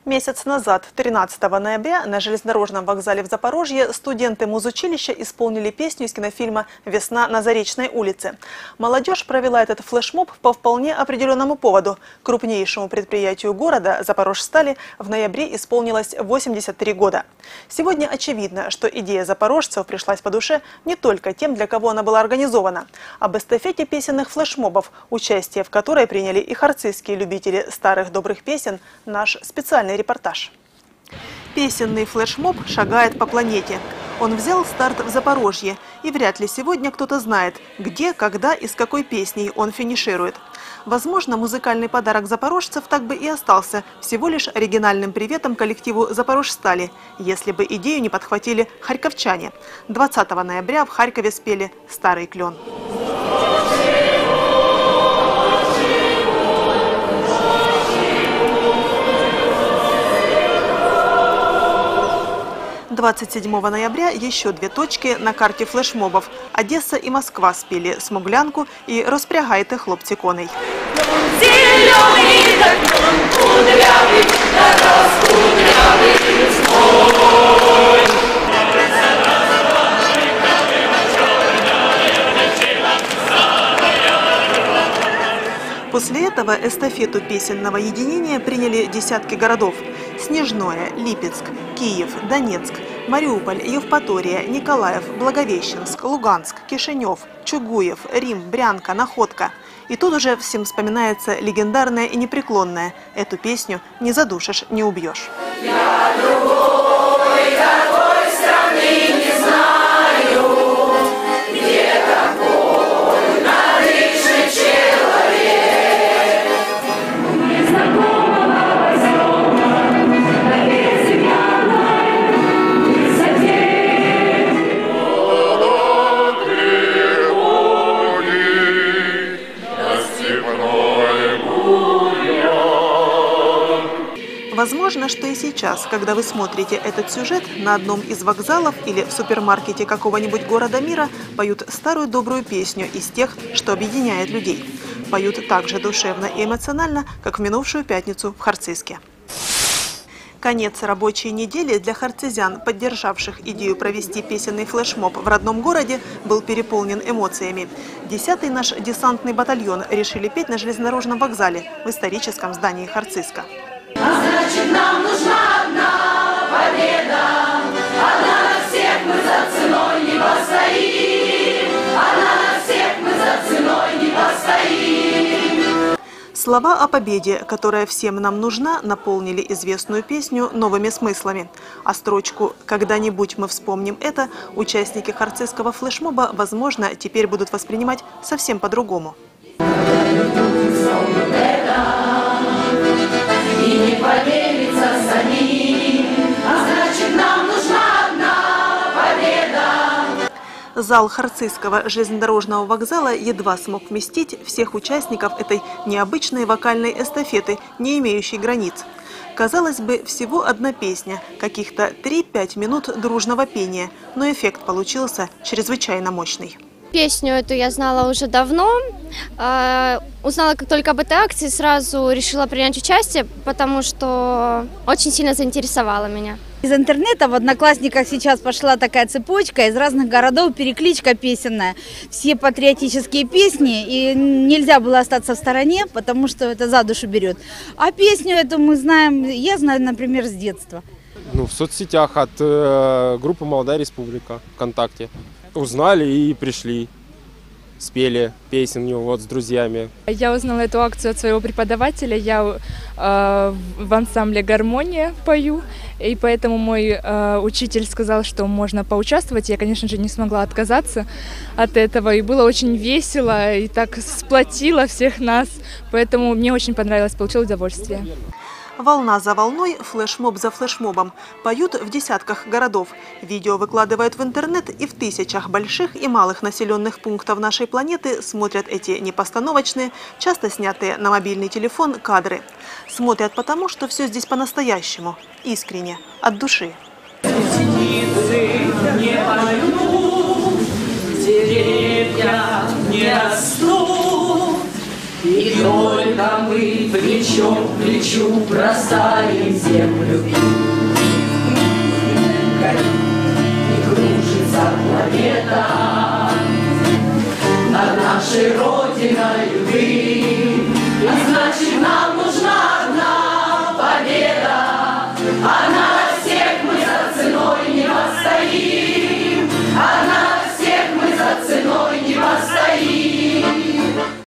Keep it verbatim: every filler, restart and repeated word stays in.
Месяц назад, тринадцатого ноября, на железнодорожном вокзале в Запорожье студенты музучилища исполнили песню из кинофильма «Весна на Заречной улице». Молодежь провела этот флешмоб по вполне определенному поводу. Крупнейшему предприятию города «Запорожстали» в ноябре исполнилось восемьдесят три года. Сегодня очевидно, что идея запорожцев пришлась по душе не только тем, для кого она была организована. Об эстафете песенных флешмобов, участие в которой приняли и харцизские любители старых добрых песен, наш специальный репортаж. Песенный флешмоб шагает по планете. Он взял старт в Запорожье, и вряд ли сегодня кто-то знает, где, когда и с какой песней он финиширует. Возможно, музыкальный подарок запорожцев так бы и остался всего лишь оригинальным приветом коллективу «Запорожстали», если бы идею не подхватили харьковчане. двадцатого ноября в Харькове спели «Старый клен». двадцать седьмого ноября еще две точки на карте флешмобов. Одесса и Москва спели «Смуглянку» и «Распрягайте, хлопці, коней». После этого эстафету песенного единения приняли десятки городов: Снежное, Липецк, Киев, Донецк, Мариуполь, Евпатория, Николаев, Благовещенск, Луганск, Кишинев, Чугуев, Рим, Брянка, Находка. И тут уже всем вспоминается легендарное и непреклонное: эту песню не задушишь, не убьешь. Я другой такой страны не знаю, где такой надышный человек. Незнакомого возьмем на безымянной высоте. Голод тревоги на степной буре. Возможно, что и сейчас, когда вы смотрите этот сюжет, на одном из вокзалов или в супермаркете какого-нибудь города мира поют старую добрую песню из тех, что объединяет людей. Поют так же душевно и эмоционально, как в минувшую пятницу в Харцизске. Конец рабочей недели для харцизян, поддержавших идею провести песенный флешмоб в родном городе, был переполнен эмоциями. Десятый наш десантный батальон решили петь на железнодорожном вокзале в историческом здании Харцизска. А значит, нам нужна одна победа, одна на всех мы за ценой не постоим, одна на всех мы за ценой не постоим. Слова о победе, которая всем нам нужна, наполнили известную песню новыми смыслами. А строчку «Когда-нибудь мы вспомним это» участники харцизского флешмоба, возможно, теперь будут воспринимать совсем по-другому. И не поделиться самим, а значит, нам нужна одна победа. Зал Харцизского железнодорожного вокзала едва смог вместить всех участников этой необычной вокальной эстафеты, не имеющей границ. Казалось бы, всего одна песня, каких-то три-пять минут дружного пения, но эффект получился чрезвычайно мощный. Песню эту я знала уже давно. Э, узнала как только об этой акции, сразу решила принять участие, потому что очень сильно заинтересовала меня. Из интернета в Одноклассниках сейчас пошла такая цепочка из разных городов, перекличка песенная. Все патриотические песни, и нельзя было остаться в стороне, потому что это за душу берет. А песню эту мы знаем, я знаю, например, с детства. Ну, в соцсетях от э, группы «Молодая республика» ВКонтакте. Узнали и пришли, спели песню вот с друзьями. Я узнала эту акцию от своего преподавателя, я э, в ансамбле «Гармония» пою, и поэтому мой э, учитель сказал, что можно поучаствовать. Я, конечно же, не смогла отказаться от этого, и было очень весело, и так сплотило всех нас, поэтому мне очень понравилось, получила удовольствие. Волна за волной, флешмоб за флешмобом. Поют в десятках городов. Видео выкладывают в интернет, и в тысячах больших и малых населенных пунктов нашей планеты смотрят эти непостановочные, часто снятые на мобильный телефон кадры. Смотрят потому, что все здесь по-настоящему, искренне, от души. Деревья не растут, и только мы прижимаем. плечом к плечу бросаем землю. И кружится